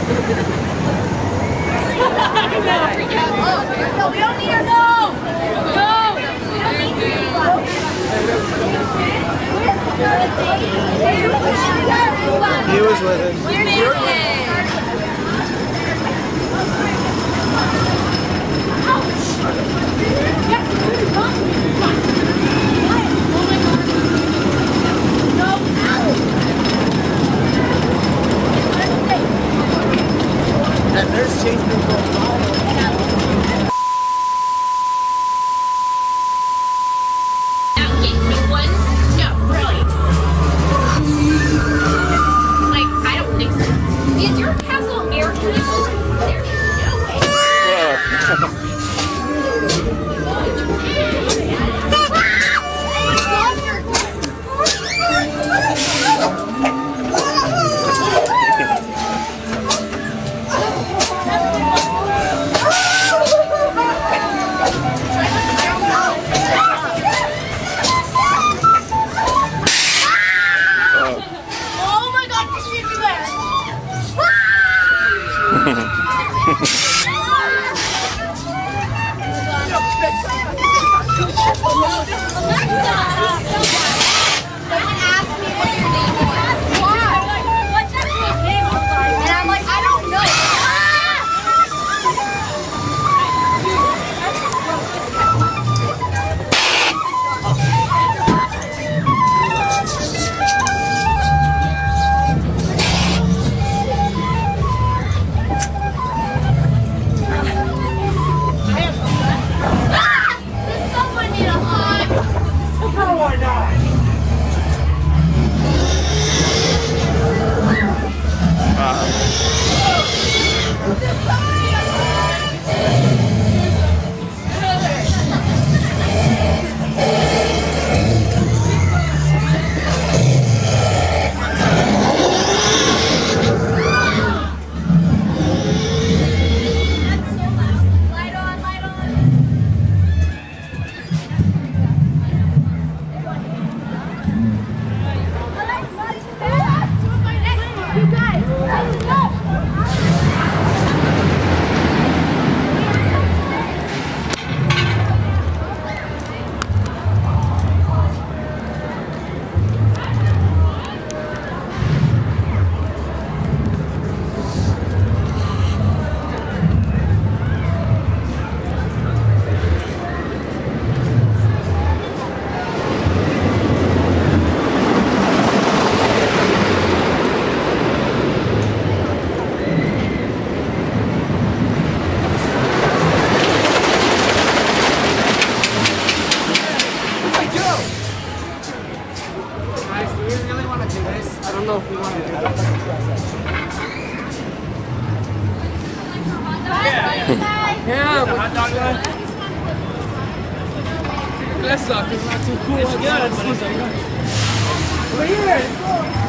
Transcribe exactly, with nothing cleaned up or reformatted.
No, we don't need her. No. No. We don't need you. He was with it. You did it. That nurse chased me for a while. Now get new ones? No, really. Like, I don't think so. Is your castle air conditioned? There's no way. Yeah, but hot dog guy. That sucks. It's not too cool. It's good. Over here.